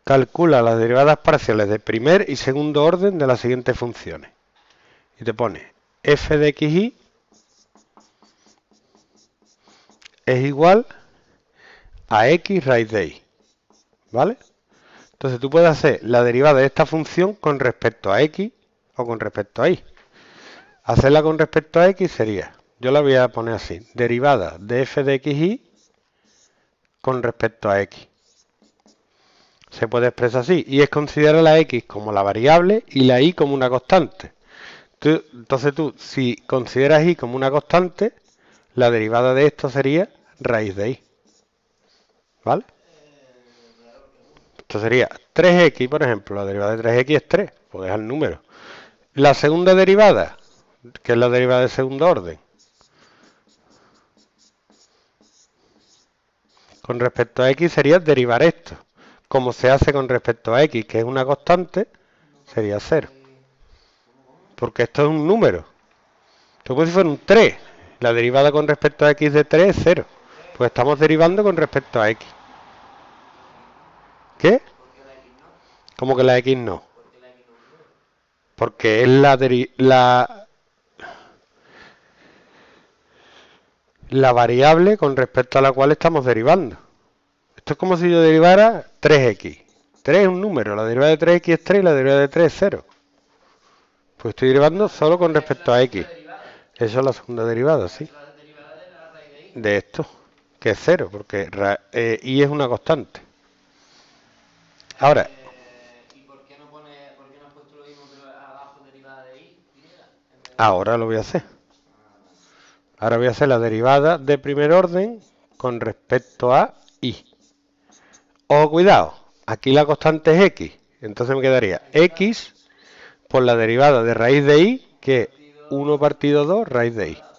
calcula las derivadas parciales de primer y segundo orden de las siguientes funciones. Y te pone f de xy es igual a x raíz de y. ¿Vale? Entonces tú puedes hacer la derivada de esta función con respecto a x o con respecto a y. Hacerla con respecto a x sería, yo la voy a poner así, derivada de f de xy con respecto a x. Se puede expresar así, y es considerar la x como la variable y la y como una constante. Entonces tú, si consideras y como una constante, la derivada de esto sería raíz de y. ¿Vale? Esto sería 3x, por ejemplo, la derivada de 3x es 3, pues es el número. La segunda derivada, que es la derivada de segundo orden, con respecto a x sería derivar esto. Como se hace con respecto a x, que es una constante, sería 0. Porque esto es un número. Esto puede ser un 3. La derivada con respecto a x de 3 es 0. Pues estamos derivando con respecto a x. ¿Qué? ¿Cómo que la x no? Porque es la variable con respecto a la cual estamos derivando. Esto es como si yo derivara 3x. 3 es un número, la derivada de 3x es 3 y la derivada de 3 es 0. Pues estoy derivando solo con respecto a x. Eso es la segunda derivada, sí. De esto, que es 0, porque y es una constante. Ahora, ¿Y por qué no has puesto lo mismo pero abajo derivada de y? ahora lo voy a hacer. Ahora voy a hacer la derivada de primer orden con respecto a y. Ojo, cuidado, aquí la constante es x. Entonces me quedaría x por la derivada de raíz de y, que es 1 partido 2 raíz de y.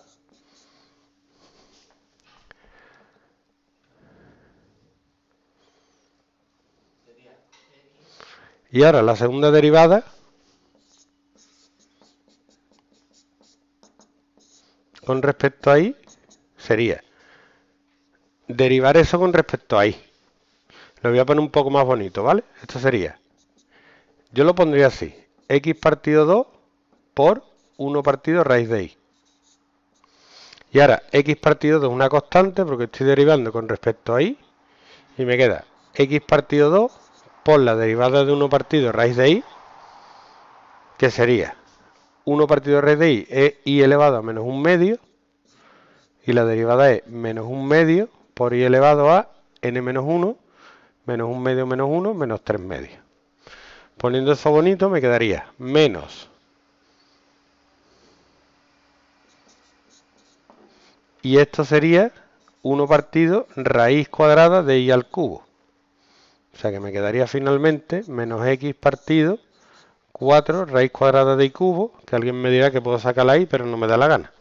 Y ahora la segunda derivada con respecto a y sería derivar eso con respecto a y. Lo voy a poner un poco más bonito, ¿vale? Esto sería, yo lo pondría así, x partido 2 por 1 partido raíz de y. Y ahora x partido 2 es una constante porque estoy derivando con respecto a y. Y me queda x partido 2 por la derivada de 1 partido raíz de y, que sería 1 partido raíz de y es y elevado a menos 1 medio, y la derivada es menos 1 medio por y elevado a n menos 1, menos 1 medio menos 1, menos 3 medios. Poniendo eso bonito me quedaría menos, y esto sería 1 partido raíz cuadrada de y al cubo. O sea que me quedaría finalmente menos x partido 4 raíz cuadrada de y cubo, que alguien me dirá que puedo sacar la y, pero no me da la gana.